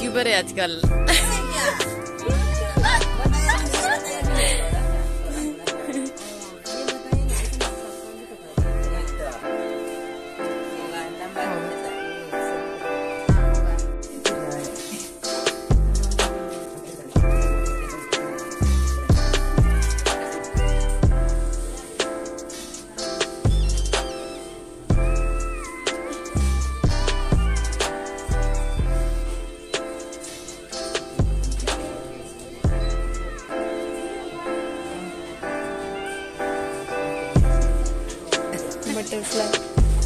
YouTuber है आजकल। Butterfly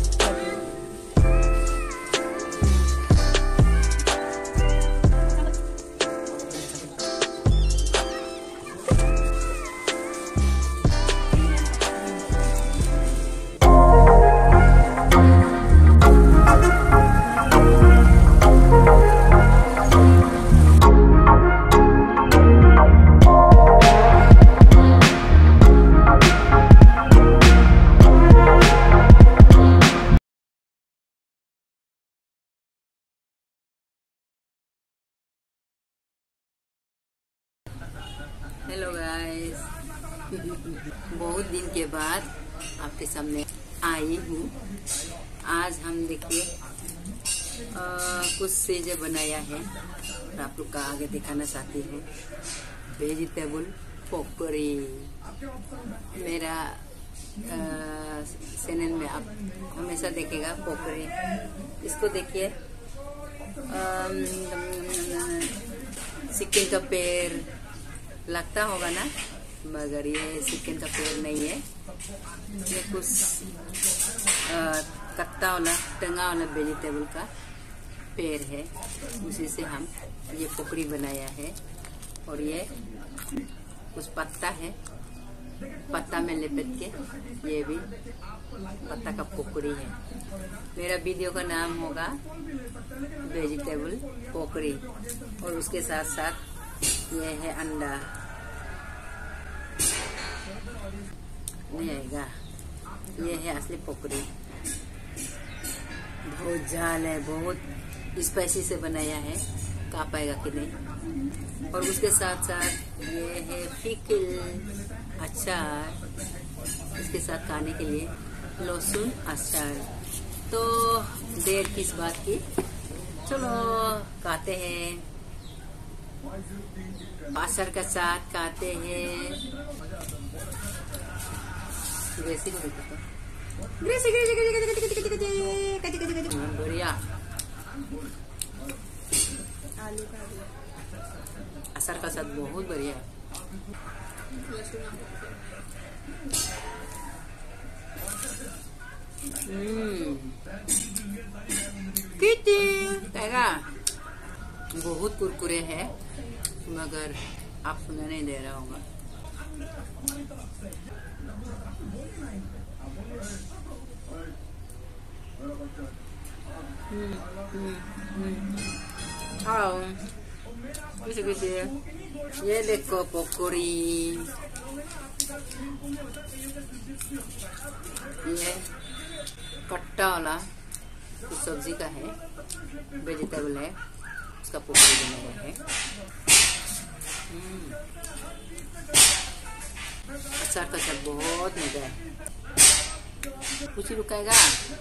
hello guys, बहुत दिन के बाद आपके सामने आई हूँ। आज हम देखिए कुछ चीजें बनाया है और आप लोग का आगे दिखाना चाहती हूँ। वेजिटेबल पकौड़ी मेरा चैनल में आप हमेशा देखेगा पकौड़ी। इसको देखिए, चिकन का पैर लगता होगा ना, मगर ये चिकन का पैर नहीं है। ये कुछ कट्टा वाला टंगा वाला वेजिटेबल का पैर है, उसी से हम ये पकौड़ी बनाया है। और ये कुछ पत्ता है, पत्ता में लपेट के ये भी पत्ता का पकौड़ी है। मेरा वीडियो का नाम होगा वेजिटेबल पकौड़ी। और उसके साथ साथ ये है अंडा, नहीं आएगा, ये है असली पकौड़ी। बहुत जाल है, बहुत स्पाइसी से बनाया है, खा पाएगा कि नहीं। और उसके साथ साथ ये है पिकल, अचार, इसके साथ खाने के लिए लहसुन अचार। तो देर किस बात की, चलो खाते हैं। अचार का साथ खाते हैं। बढ़िया आलू का अचार का साथ बहुत बढ़िया। बहुत कुरकुरे है, मगर आप सुना नहीं दे रहा होगा। ये देखो पकौड़ी, ये कट्टा वाला कुछ सब्जी का है, वेजिटेबल है, उसका पकौड़ी बनाया है। अचार का साथ बहुत मजा है। कुछ ही रुकाएगा।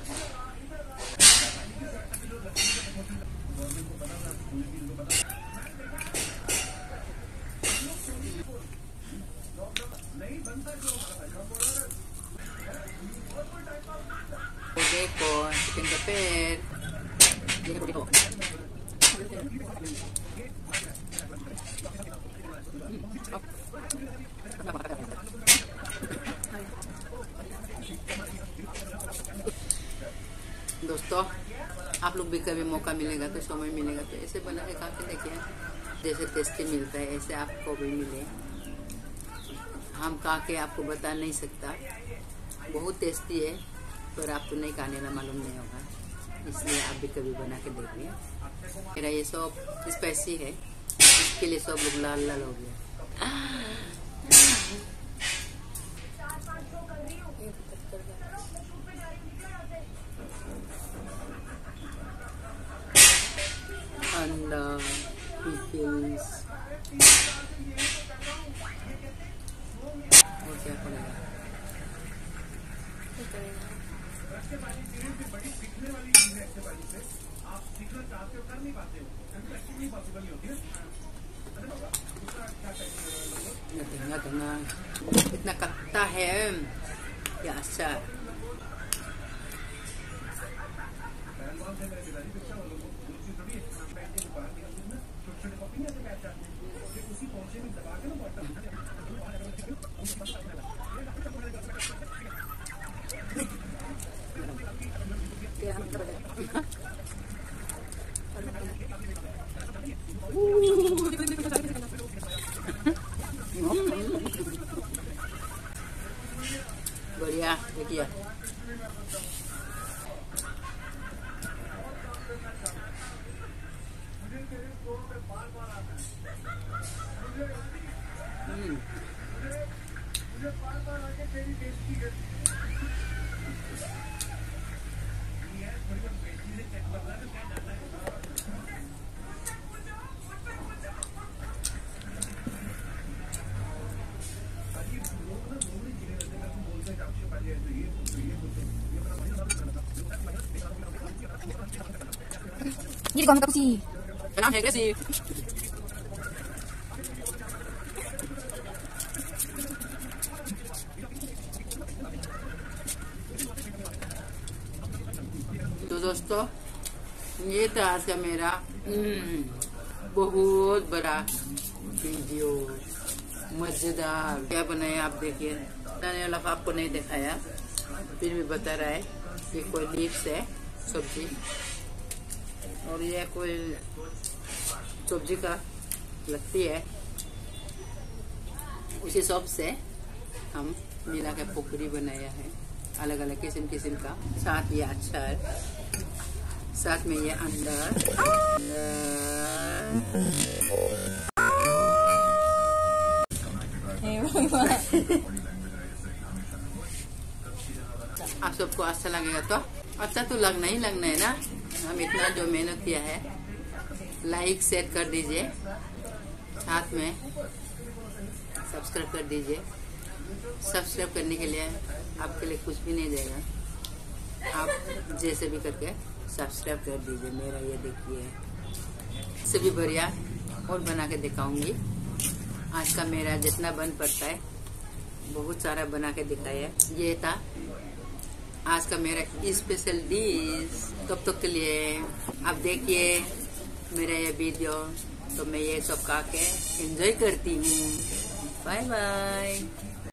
देखो चिकन का पैर, देखो दोस्तों, आप लोग भी कभी मौका मिलेगा तो, समय मिलेगा तो ऐसे बना के खा के देखिए। जैसे टेस्टी मिलता है ऐसे आपको भी मिले। हम खा के आपको बता नहीं सकता, बहुत टेस्टी है, पर आपको नहीं खाने का मालूम नहीं होगा। इसलिए आप भी कभी बना के देखिए। मेरा ये सब स्पाइसी है, इसके लिए सब लोग लाल लाल हो गया। अंडा और क्या करेगा? इतना कत्ता है या अचार। बढ़िया देखिए। Gini kau apa sih? Kenapa ya sih? तो दोस्तों ये था आज का मेरा बहुत बड़ा वीडियो, मजेदार। क्या बनाया आप देखिए। बनाने वाला आपको नहीं दिखाया, फिर भी बता रहा है। ये कोई लीव्स है सब्जी, और ये कोई सब्जी का लगती है। उसी सब से हम मिला के पकौड़ी बनाया है, अलग अलग किस्म किस्म का। साथ ये अचार, साथ में ये अंडा। आप सबको अच्छा लगेगा तो अच्छा तो लगना ही लगना है ना। हम इतना जो मेहनत किया है, लाइक शेयर कर दीजिए, साथ में सब्सक्राइब कर दीजिए। सब्सक्राइब करने के लिए आपके लिए कुछ भी नहीं देगा, आप जैसे भी करके सब्सक्राइब कर दीजिए। मेरा ये देखिए, इससे भी बढ़िया और बना के दिखाऊंगी। आज का मेरा जितना बन पड़ता है बहुत सारा बना के दिखाया। ये था आज का मेरा स्पेशल डिश। तब तक के लिए आप देखिए मेरा ये वीडियो, तो मैं ये सब खा के एंजॉय करती हूँ। Bye bye.